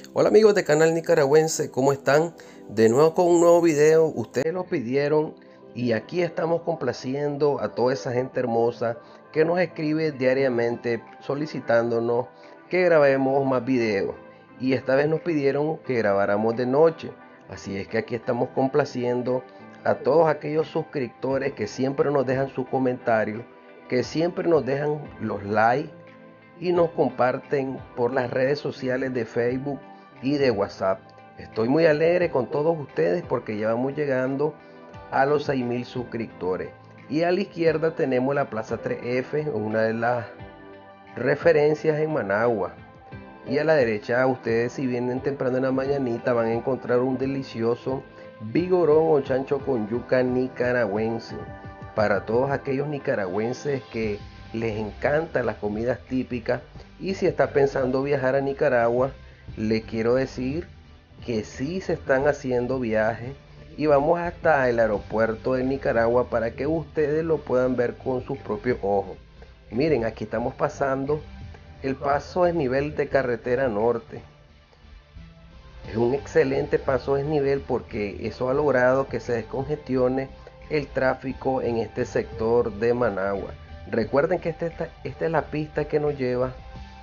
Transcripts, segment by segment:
Hola amigos de Canal Nicaragüense, ¿cómo están? De nuevo con un nuevo video, ustedes lo pidieron y aquí estamos complaciendo a toda esa gente hermosa que nos escribe diariamente solicitándonos que grabemos más videos. Y esta vez nos pidieron que grabáramos de noche, así es que aquí estamos complaciendo a todos aquellos suscriptores que siempre nos dejan sus comentarios, que siempre nos dejan los likes y nos comparten por las redes sociales de Facebook y de WhatsApp. Estoy muy alegre con todos ustedes porque ya vamos llegando a los 6.000 suscriptores. Y a la izquierda tenemos la Plaza 3F, una de las referencias en Managua. Y a la derecha, ustedes si vienen temprano en la mañanita van a encontrar un delicioso vigorón o chancho con yuca nicaragüense. Para todos aquellos nicaragüenses que les encantan las comidas típicas y si está pensando viajar a Nicaragua, le quiero decir que sí se están haciendo viajes y vamos hasta el aeropuerto de Nicaragua para que ustedes lo puedan ver con sus propios ojos. Miren, aquí estamos pasando el paso es nivel de carretera norte. Es un excelente paso es nivel porque eso ha logrado que se descongestione el tráfico en este sector de Managua. Recuerden que esta es la pista que nos lleva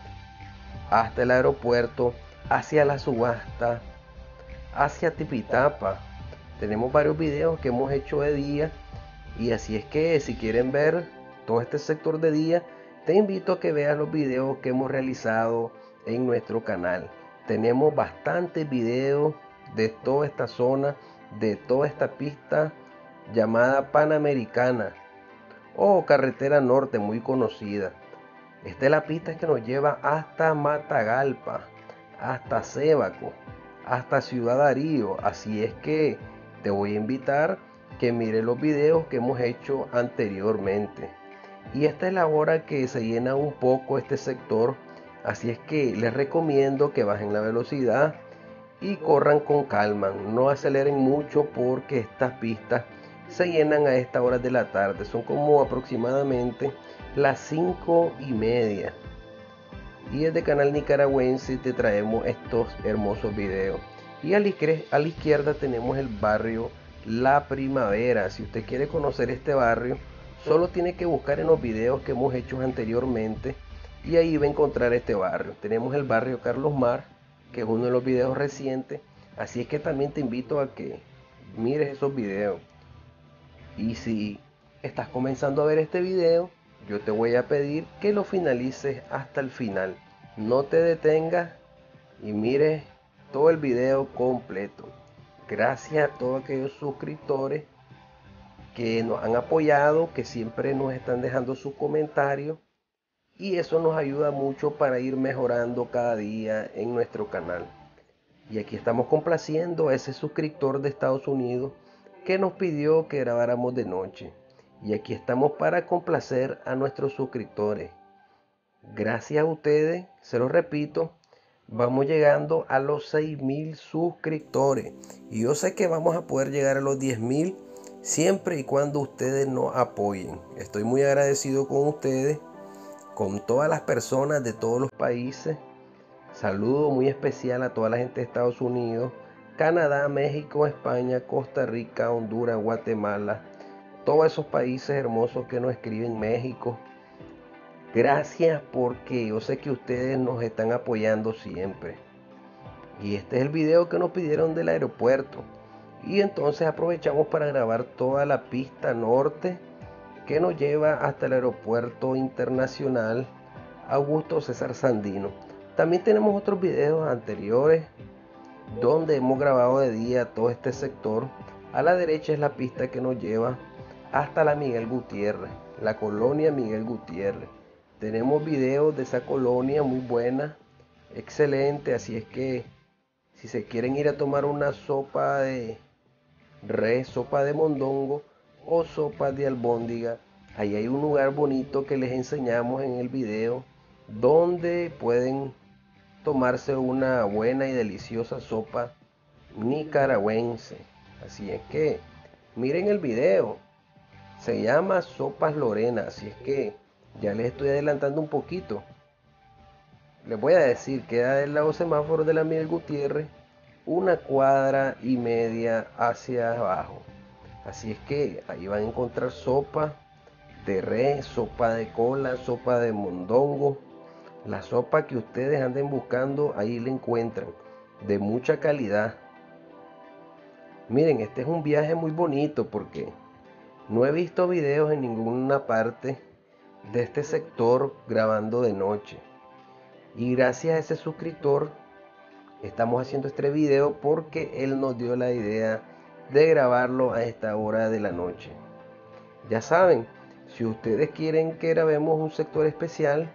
hasta el aeropuerto, hacia la subasta, hacia Tipitapa. Tenemos varios videos que hemos hecho de día y así es que si quieren ver todo este sector de día, te invito a que veas los videos que hemos realizado en nuestro canal. Tenemos bastantes videos de toda esta zona, de toda esta pista llamada Panamericana o Carretera Norte, muy conocida. Esta es la pista que nos lleva hasta Matagalpa, hasta Sébaco, hasta Ciudad Darío. Así es que te voy a invitar que mires los videos que hemos hecho anteriormente. Y esta es la hora que se llena un poco este sector. Así es que les recomiendo que bajen la velocidad y corran con calma. No aceleren mucho porque estas pistas se llenan a esta hora de la tarde. Son como aproximadamente las 5:30. Y desde Canal Nicaragüense te traemos estos hermosos videos. Y a la izquierda tenemos el barrio La Primavera. Si usted quiere conocer este barrio, solo tiene que buscar en los videos que hemos hecho anteriormente y ahí va a encontrar este barrio. Tenemos el barrio Carlos Mar, que es uno de los videos recientes. Así es que también te invito a que mires esos videos. Y si estás comenzando a ver este video, yo te voy a pedir que lo finalices hasta el final. No te detengas y mires todo el video completo. Gracias a todos aquellos suscriptores que nos han apoyado, que siempre nos están dejando sus comentarios. Y eso nos ayuda mucho para ir mejorando cada día en nuestro canal. Y aquí estamos complaciendo a ese suscriptor de Estados Unidos que nos pidió que grabáramos de noche. Y aquí estamos para complacer a nuestros suscriptores. Gracias a ustedes, se los repito, vamos llegando a los 6.000 suscriptores. Y yo sé que vamos a poder llegar a los 10.000 siempre y cuando ustedes nos apoyen. Estoy muy agradecido con ustedes, con todas las personas de todos los países. Saludo muy especial a toda la gente de Estados Unidos, Canadá, México, España, Costa Rica, Honduras, Guatemala, todos esos países hermosos que nos escriben, México. Gracias porque yo sé que ustedes nos están apoyando siempre. Y este es el video que nos pidieron del aeropuerto. Y entonces aprovechamos para grabar toda la pista norte que nos lleva hasta el aeropuerto internacional Augusto César Sandino. También tenemos otros videos anteriores donde hemos grabado de día todo este sector. A la derecha es la pista que nos lleva hasta la Miguel Gutiérrez, la colonia Miguel Gutiérrez. Tenemos videos de esa colonia muy buena, excelente, así es que si se quieren ir a tomar una sopa de res, sopa de mondongo o sopa de albóndiga, ahí hay un lugar bonito que les enseñamos en el video donde pueden tomarse una buena y deliciosa sopa nicaragüense. Así es que miren el video, se llama Sopas Lorena, así es que ya les estoy adelantando un poquito. Les voy a decir, queda del lado semáforo de la Miguel Gutiérrez, 1,5 cuadras hacia abajo. Así es que ahí van a encontrar sopa de res, sopa de cola, sopa de mondongo. La sopa que ustedes anden buscando, ahí la encuentran, de mucha calidad. Miren, este es un viaje muy bonito porque no he visto videos en ninguna parte de este sector grabando de noche. Y gracias a ese suscriptor estamos haciendo este video porque él nos dio la idea de grabarlo a esta hora de la noche. Ya saben, si ustedes quieren que grabemos un sector especial,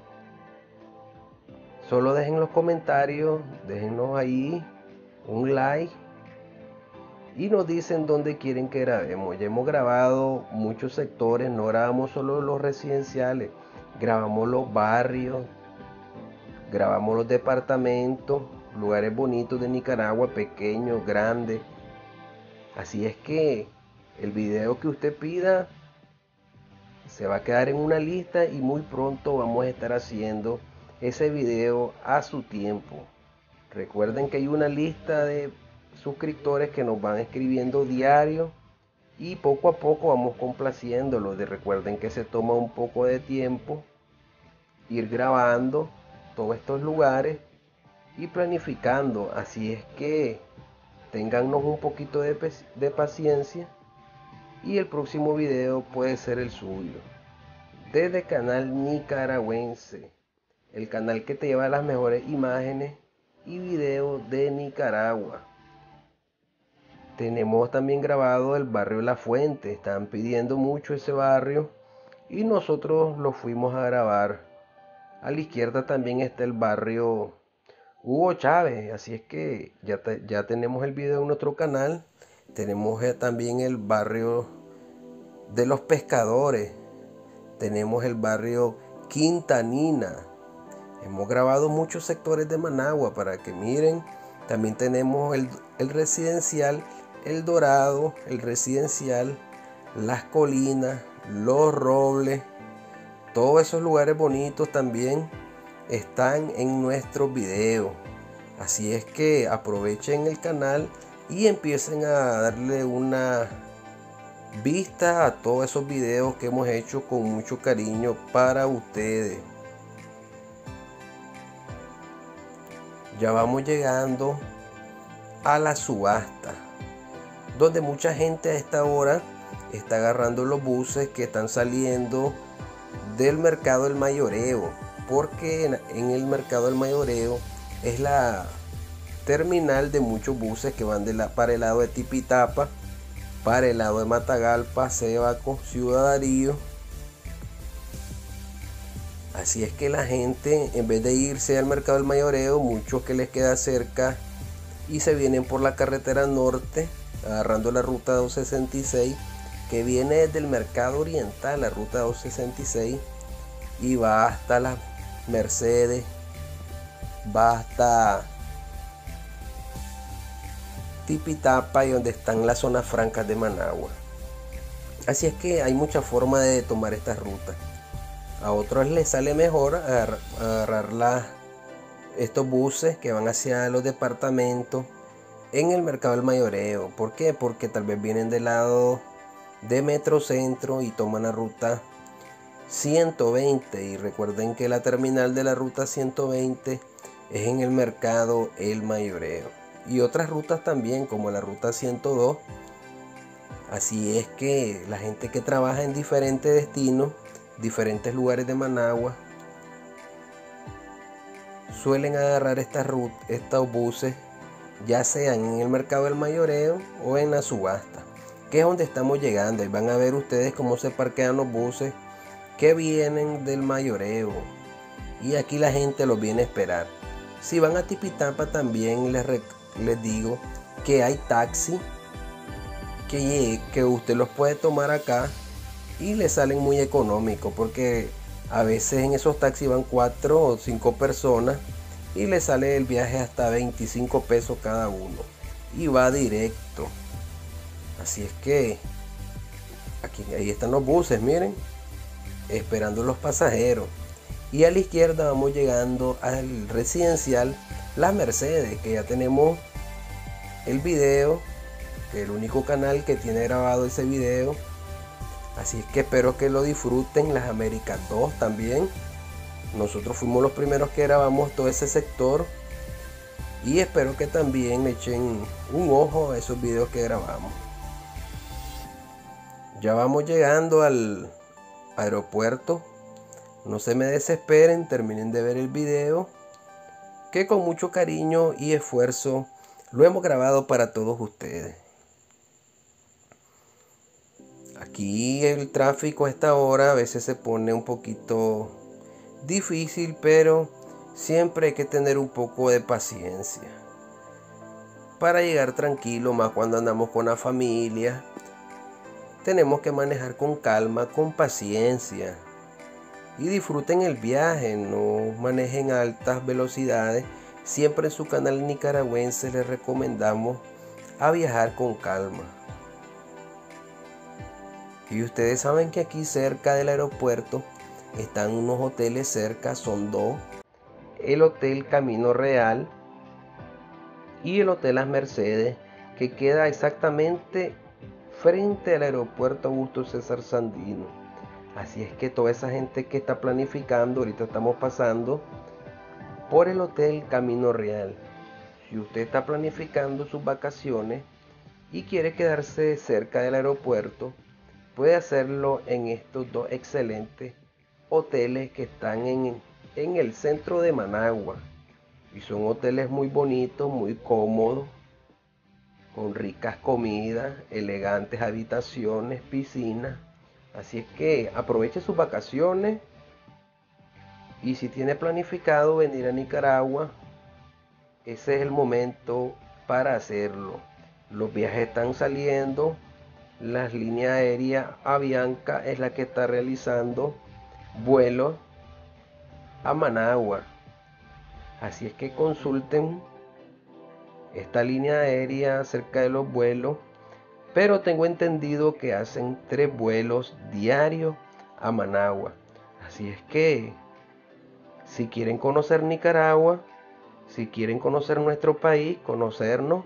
solo dejen los comentarios, déjenos ahí un like y nos dicen dónde quieren que grabemos. Ya hemos grabado muchos sectores, no grabamos solo los residenciales, grabamos los barrios, grabamos los departamentos, lugares bonitos de Nicaragua, pequeños, grandes. Así es que el video que usted pida se va a quedar en una lista y muy pronto vamos a estar haciendo ese video a su tiempo. Recuerden que hay una lista de suscriptores que nos van escribiendo diario y poco a poco vamos complaciéndolos. Recuerden que se toma un poco de tiempo ir grabando todos estos lugares y planificando. Así es que téngannos un poquito de paciencia y el próximo video puede ser el suyo. Desde Canal Nicaragüense, el canal que te lleva las mejores imágenes y videos de Nicaragua. Tenemos también grabado el barrio La Fuente, están pidiendo mucho ese barrio y nosotros lo fuimos a grabar. A la izquierda también está el barrio Hugo Chávez, así es que ya tenemos el video en nuestro canal. Tenemos también el barrio de los pescadores, tenemos el barrio Quintanina. Hemos grabado muchos sectores de Managua para que miren. También tenemos el residencial El Dorado, el residencial Las Colinas, Los Robles. Todos esos lugares bonitos también están en nuestros videos. Así es que aprovechen el canal y empiecen a darle una vista a todos esos videos que hemos hecho con mucho cariño para ustedes. Ya vamos llegando a la subasta, donde mucha gente a esta hora está agarrando los buses que están saliendo del mercado del Mayoreo, porque en el mercado del Mayoreo es la terminal de muchos buses que van para el lado de Tipitapa, para el lado de Matagalpa, Cebaco, Ciudad Darío. Así es que la gente, en vez de irse al mercado del Mayoreo, muchos que les queda cerca y se vienen por la carretera norte, agarrando la ruta 266, que viene desde el mercado oriental, la ruta 266, y va hasta las Mercedes, va hasta Tipitapa y donde están las zonas francas de Managua. Así es que hay muchas formas de tomar estas rutas. A otros les sale mejor agarrar estos buses que van hacia los departamentos en el mercado del Mayoreo. ¿Por qué? Porque tal vez vienen del lado de Metrocentro y toman la ruta 120. Y recuerden que la terminal de la ruta 120 es en el mercado El Mayoreo. Y otras rutas también, como la ruta 102. Así es que la gente que trabaja en diferentes destinos, diferentes lugares de Managua, suelen agarrar estos buses, ya sean en el mercado del Mayoreo o en la subasta, que es donde estamos llegando. Y van a ver ustedes cómo se parquean los buses que vienen del Mayoreo, y aquí la gente los viene a esperar. Si van a Tipitapa también les digo que hay taxi que usted los puede tomar acá y le salen muy económicos, porque a veces en esos taxis van 4 o 5 personas y le sale el viaje hasta 25 pesos cada uno y va directo. Así es que ahí están los buses, miren, esperando los pasajeros. y a la izquierda vamos llegando al residencial Las Mercedes, que ya tenemos el video, que es el único canal que tiene grabado ese video. Así es que espero que lo disfruten. Las Américas 2 también. Nosotros fuimos los primeros que grabamos todo ese sector. Y espero que también echen un ojo a esos videos que grabamos. Ya vamos llegando al aeropuerto. No se me desesperen, terminen de ver el video, que con mucho cariño y esfuerzo lo hemos grabado para todos ustedes. Aquí el tráfico a esta hora a veces se pone un poquito difícil, pero siempre hay que tener un poco de paciencia para llegar tranquilo, más cuando andamos con la familia. Tenemos que manejar con calma, con paciencia, y disfruten el viaje, no manejen a altas velocidades. Siempre en su canal nicaragüense les recomendamos a viajar con calma. Y ustedes saben que aquí cerca del aeropuerto están unos hoteles cerca, son dos: el Hotel Camino Real y el Hotel Las Mercedes, que queda exactamente frente al aeropuerto Augusto César Sandino. Así es que toda esa gente que está planificando, ahorita estamos pasando por el Hotel Camino Real. Si usted está planificando sus vacaciones y quiere quedarse cerca del aeropuerto, puede hacerlo en estos dos excelentes hoteles que están en el centro de Managua. Y son hoteles muy bonitos, muy cómodos, con ricas comidas, elegantes habitaciones, piscinas. Así es que aproveche sus vacaciones, y si tiene planificado venir a Nicaragua, ese es el momento para hacerlo. Los viajes están saliendo. Las líneas aéreas Avianca es la que está realizando vuelos a Managua. Así es que consulten esta línea aérea acerca de los vuelos. Pero tengo entendido que hacen 3 vuelos diarios a Managua. Así es que si quieren conocer Nicaragua, si quieren conocer nuestro país, conocernos,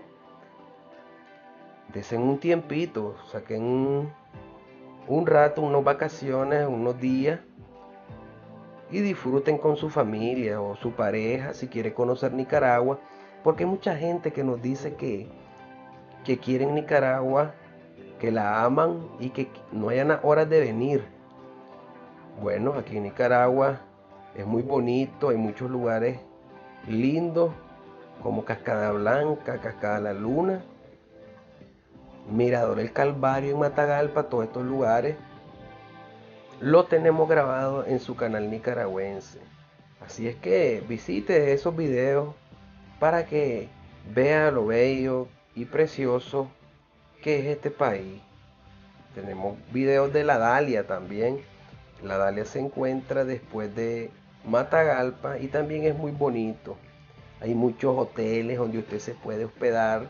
desen un tiempito, saquen un rato, unas vacaciones, unos días, y disfruten con su familia o su pareja si quiere conocer Nicaragua, porque hay mucha gente que nos dice que quieren Nicaragua, que la aman y que no hayan horas de venir. Bueno, aquí en Nicaragua es muy bonito, hay muchos lugares lindos como Cascada Blanca, Cascada La Luna, Mirador El Calvario en Matagalpa. Todos estos lugares lo tenemos grabado en su canal nicaragüense. Así es que visite esos videos para que vea lo bello y precioso que es este país. Tenemos videos de La Dalia también. La Dalia se encuentra después de Matagalpa y también es muy bonito. Hay muchos hoteles donde usted se puede hospedar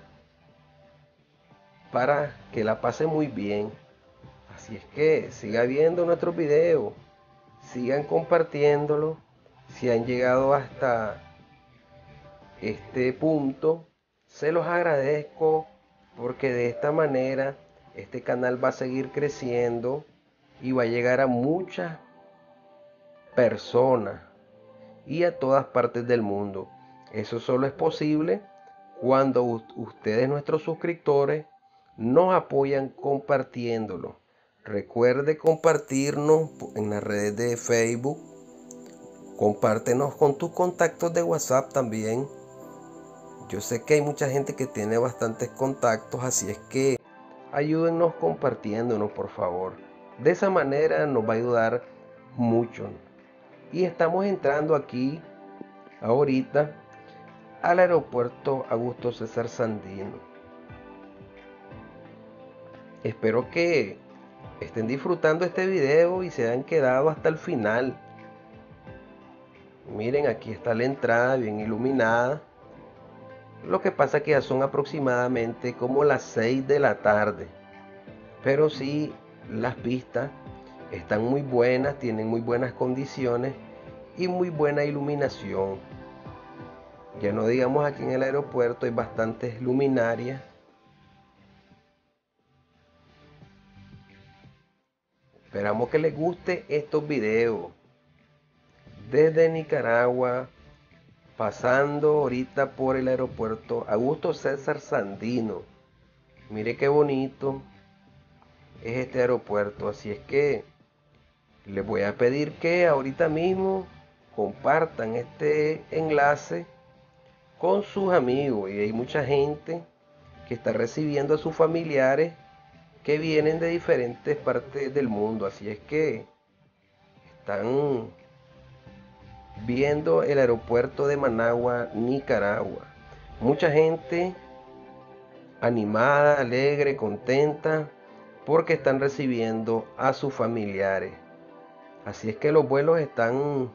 para que la pase muy bien. Así es que siga viendo nuestros videos, sigan compartiéndolo. Si han llegado hasta este punto, se los agradezco, porque de esta manera este canal va a seguir creciendo y va a llegar a muchas personas y a todas partes del mundo. Eso solo es posible cuando ustedes, nuestros suscriptores, nos apoyan compartiéndolo. Recuerde compartirnos en las redes de Facebook. Compártenos con tus contactos de WhatsApp también. Yo sé que hay mucha gente que tiene bastantes contactos, así es que ayúdennos compartiéndonos, por favor. De esa manera nos va a ayudar mucho. Y estamos entrando aquí ahorita al aeropuerto Augusto César Sandino. Espero que estén disfrutando este video y se hayan quedado hasta el final. Miren, aquí está la entrada bien iluminada. Lo que pasa es que ya son aproximadamente como las 6 de la tarde. Pero sí, las pistas están muy buenas, tienen muy buenas condiciones y muy buena iluminación. Ya no digamos, aquí en el aeropuerto hay bastantes luminarias. Esperamos que les guste estos videos. Desde Nicaragua, pasando ahorita por el aeropuerto Augusto César Sandino. Mire qué bonito es este aeropuerto. Así es que les voy a pedir que ahorita mismo compartan este enlace con sus amigos. Y hay mucha gente que está recibiendo a sus familiares que vienen de diferentes partes del mundo. Así es que están viendo el aeropuerto de Managua, Nicaragua. Mucha gente animada, alegre, contenta, porque están recibiendo a sus familiares. Así es que los vuelos están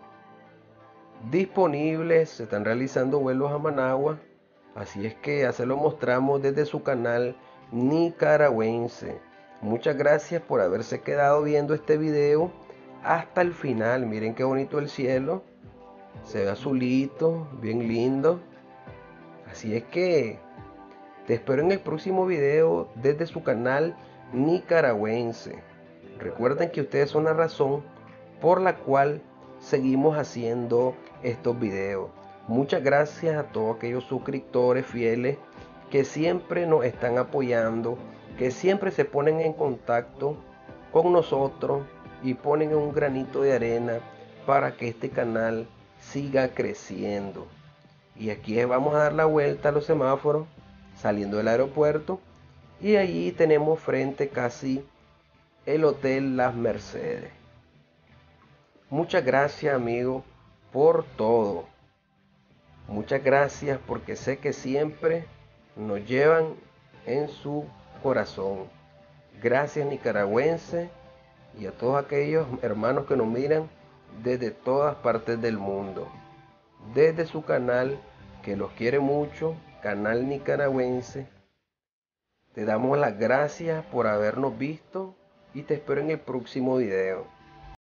disponibles, se están realizando vuelos a Managua. Así es que ya se lo mostramos desde su canal nicaragüense. Muchas gracias por haberse quedado viendo este video hasta el final. Miren qué bonito el cielo, se ve azulito, bien lindo. Así es que te espero en el próximo video desde su canal nicaragüense. Recuerden que ustedes son la razón por la cual seguimos haciendo estos videos. Muchas gracias a todos aquellos suscriptores fieles que siempre nos están apoyando, que siempre se ponen en contacto con nosotros y ponen un granito de arena para que este canal siga creciendo. Y aquí vamos a dar la vuelta a los semáforos saliendo del aeropuerto, y allí tenemos frente casi el Hotel Las Mercedes. Muchas gracias, amigos, por todo. Muchas gracias porque sé que siempre nos llevan en su corazón. Gracias, nicaragüenses, y a todos aquellos hermanos que nos miran desde todas partes del mundo. Desde su canal, que los quiere mucho, canal nicaragüense, te damos las gracias por habernos visto y te espero en el próximo video.